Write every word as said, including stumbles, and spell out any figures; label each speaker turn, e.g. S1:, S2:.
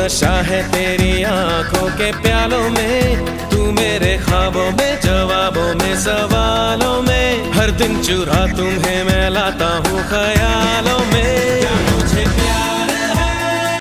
S1: नशा है तेरी आंखों के प्यालों में, तू मेरे ख्वाबों में, जवाबों में, सवालों में, हर दिन चुरा तुम्हें मैं लाता हूँ ख्यालों में।